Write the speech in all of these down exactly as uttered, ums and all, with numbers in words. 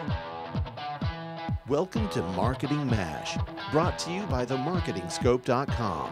Welcome to Marketing MASH, brought to you by the marketing scope dot com.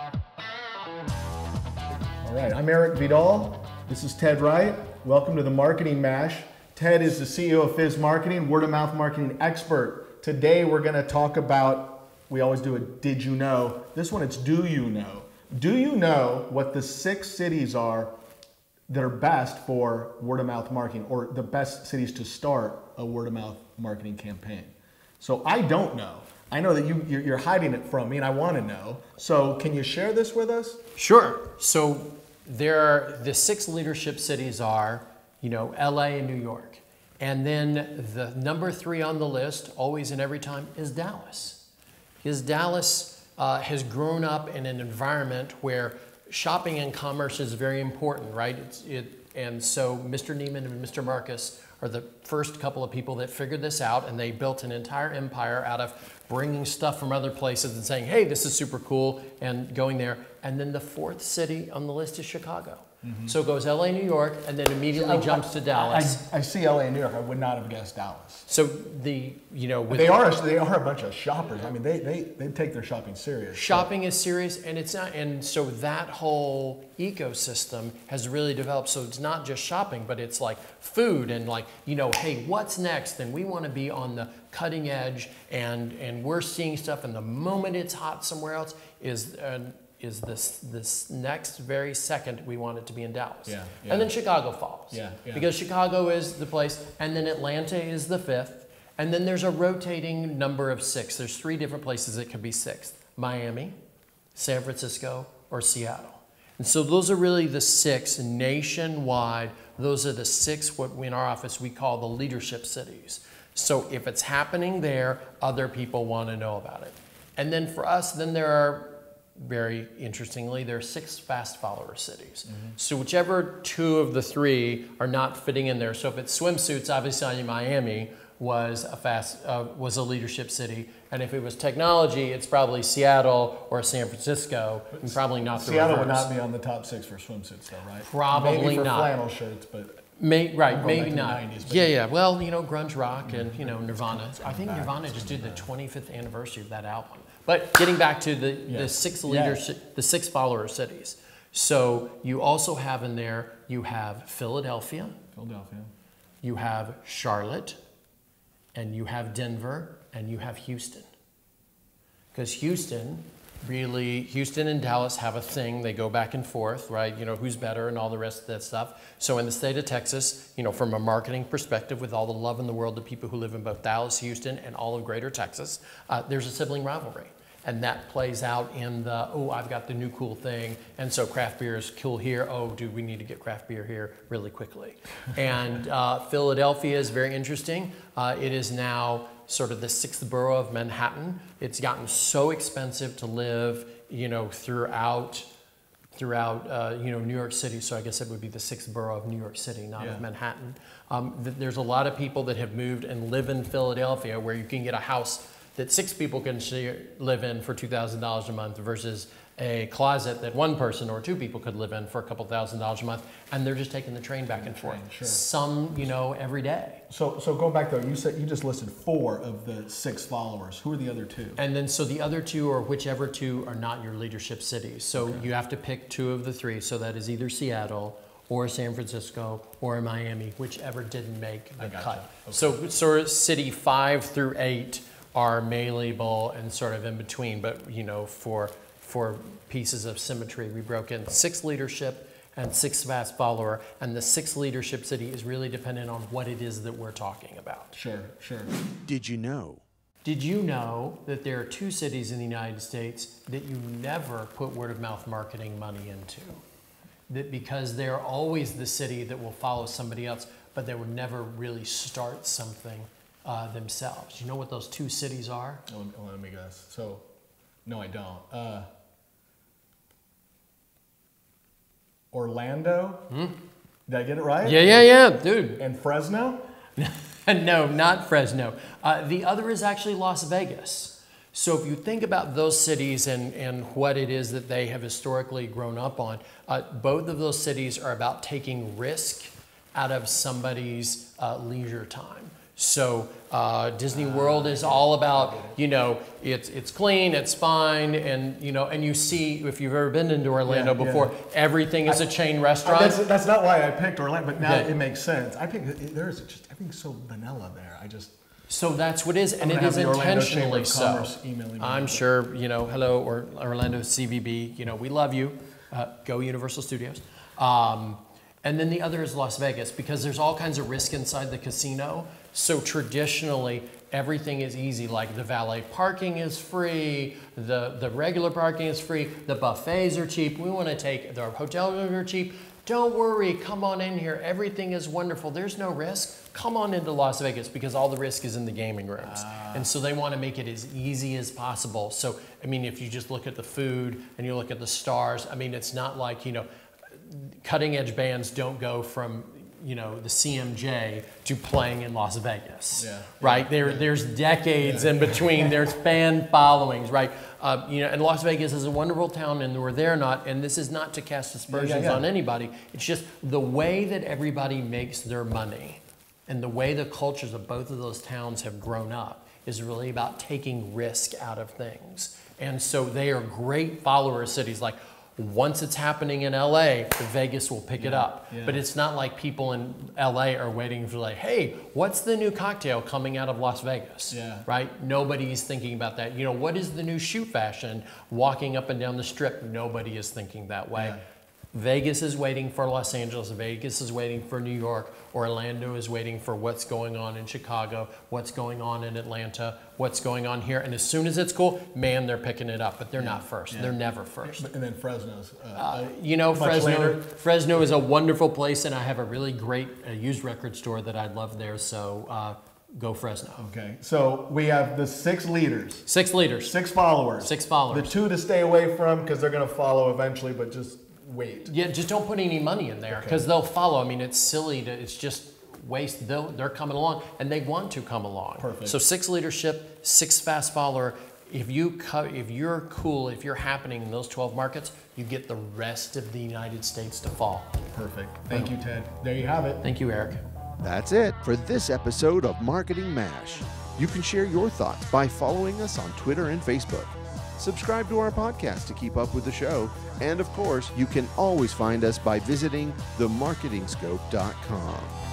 All right, I'm Eric Vidal. This is Ted Wright. Welcome to the Marketing MASH. Ted is the C E O of Fizz Marketing, word-of-mouth marketing expert. Today we're going to talk about, we always do a did you know. This one it's do you know. Do you know what the six cities are that are best for word-of-mouth marketing, or the best cities to start a word-of-mouth marketing campaign? So I don't know. I know that you, you're hiding it from me and I want to know. So can you share this with us? Sure. So there are, the six leadership cities are, you know, L A and New York. And then the number three on the list, always and every time, is Dallas. Because Dallas uh, has grown up in an environment where shopping and commerce is very important, right? It's, it, and so Mister Neiman and Mister Marcus are the first couple of people that figured this out, and they built an entire empire out of bringing stuff from other places and saying, hey, this is super cool, and going there. And then the fourth city on the list is Chicago. Mm-hmm. So it goes L A, New York, and then immediately I, jumps to Dallas. I, I see L A and New York. I would not have guessed Dallas. So the, you know, with they are they are a bunch of shoppers. I mean, they they they take their shopping serious. Shopping so. is serious, and it's not. And so that whole ecosystem has really developed. So it's not just shopping, but it's like food and like, you know, hey, what's next? And we want to be on the cutting edge, and and we're seeing stuff. And the moment it's hot somewhere else is. Uh, is this this next very second we want it to be in Dallas. Yeah, yeah. And then Chicago follows. Yeah, yeah. Because Chicago is the place, and then Atlanta is the fifth, and then there's a rotating number of six. There's three different places it could be sixth. Miami, San Francisco, or Seattle. And so those are really the six nationwide. Those are the six, what in our office we call the leadership cities. So if it's happening there, other people want to know about it. And then for us, then there are very interestingly, there are six fast follower cities. Mm-hmm. So whichever two of the three are not fitting in there. So if it's swimsuits, obviously Miami was a fast uh, was a leadership city, and if it was technology, it's probably Seattle or San Francisco, and probably not the Seattle reverse. would not be on the top six for swimsuits, though, right? Probably maybe for not. flannel shirts, but. May, right, maybe not. nineties, yeah, yeah. Well, you know, grunge rock and you know Nirvana. I think Nirvana just did the twenty-fifth anniversary of that album. But getting back to the, yeah. the six leaders, yeah. the six follower cities. So you also have in there, you have Philadelphia. Philadelphia. You have Charlotte, and you have Denver, and you have Houston. Because Houston, really, Houston and Dallas have a thing. They go back and forth, right? You know, who's better and all the rest of that stuff. So in the state of Texas, you know, from a marketing perspective, with all the love in the world to people who live in both Dallas, Houston, and all of greater Texas, uh, there's a sibling rivalry. And that plays out in the, oh, I've got the new cool thing. And so craft beer is cool here. Oh, do we need to get craft beer here really quickly? And uh, Philadelphia is very interesting. Uh, it is now sort of the sixth borough of Manhattan. It's gotten so expensive to live, you know, throughout, throughout, uh, you know, New York City. So I guess it would be the sixth borough of New York City, not yeah. of Manhattan. Um, th there's a lot of people that have moved and live in Philadelphia, where you can get a house that six people can share, live in for two thousand dollars a month versus a closet that one person or two people could live in for a couple thousand dollars a month, and they're just taking the train back and forth. Sure. Some, you know, every day. So, so go back though. You said you just listed four of the six followers. Who are the other two? And then, so the other two, or whichever two, are not your leadership cities. So okay. you have to pick two of the three. So that is either Seattle or San Francisco or Miami, whichever didn't make the cut. Okay. So, sort of city five through eight are May-label and sort of in between, but you know, for for pieces of symmetry, we broke in six leadership and six fast follower, and the sixth leadership city is really dependent on what it is that we're talking about. Sure, sure. Did you know? Did you know that there are two cities in the United States that you never put word of mouth marketing money into? That because they're always the city that will follow somebody else, but they would never really start something Uh, themselves. You know what those two cities are? Oh, let me guess. So, no, I don't. Uh, Orlando? Hmm? Did I get it right? Yeah, yeah, yeah, dude. And Fresno? No, not Fresno. Uh, the other is actually Las Vegas. So if you think about those cities and, and what it is that they have historically grown up on, uh, both of those cities are about taking risk out of somebody's uh, leisure time. So uh, Disney World is all about, you know, it's it's clean, it's fine, and you know, and you see, if you've ever been into Orlando Yeah, before, yeah. everything is I- a chain I- restaurant. That's, that's not why I picked Orlando, but now Yeah. it makes sense. I think that there's just everything's so vanilla there. I just So that's what it is, and gonna it have is the Orlando Chamber intentionally of so. Commerce email me. I'm sure, you know, hello, or Orlando C V B, you know, we love you. Uh, go Universal Studios. Um, and then the other is Las Vegas, because there's all kinds of risk inside the casino. So traditionally, everything is easy, like the valet parking is free, the, the regular parking is free, the buffets are cheap, we want to take, the hotel rooms are cheap. Don't worry, come on in here, everything is wonderful, there's no risk. Come on into Las Vegas, because all the risk is in the gaming rooms. Ah. And so they want to make it as easy as possible. So, I mean, if you just look at the food and you look at the stars, I mean, it's not like, you know, cutting edge bands don't go from, you know, the C M J to playing in Las Vegas, Yeah. right? There, there's decades in between. There's fan followings, right? Uh, you know, and Las Vegas is a wonderful town, and we're there not. And this is not to cast aspersions yeah. on anybody. It's just the way that everybody makes their money, and the way the cultures of both of those towns have grown up is really about taking risk out of things. And so they are great follower cities. Like, once it's happening in L A, Vegas will pick it up. yeah. But it's not like people in L A are waiting for, like, hey, what's the new cocktail coming out of Las Vegas? Yeah. Right? Nobody's thinking about that. You know, what is the new shoe fashion walking up and down the strip? Nobody is thinking that way. Yeah. Vegas is waiting for Los Angeles. Vegas is waiting for New York. Orlando is waiting for what's going on in Chicago, what's going on in Atlanta, what's going on here. And as soon as it's cool, man, they're picking it up. But they're not first. yeah. They're never first. and then Fresno's. Uh, Uh, you know, much Fresno, later. Fresno is a wonderful place, and I have a really great uh, used record store that I love there. So uh, go Fresno. Okay, so we have the six leaders, Six leaders, six followers, six followers. the two to stay away from because they're going to follow eventually, but just wait. Yeah, just don't put any money in there, because Okay. they'll follow. I mean, it's silly to, it's just waste. They'll, they're coming along, and they want to come along. Perfect. So six leadership, six fast follower. If you co- if you're cool, if you're happening in those twelve markets, you get the rest of the United States to fall. Perfect. Thank you, Ted. There you have it. Thank you, Eric. That's it for this episode of Marketing MASH. You can share your thoughts by following us on Twitter and Facebook. Subscribe to our podcast to keep up with the show. And of course, you can always find us by visiting the marketing scope dot com.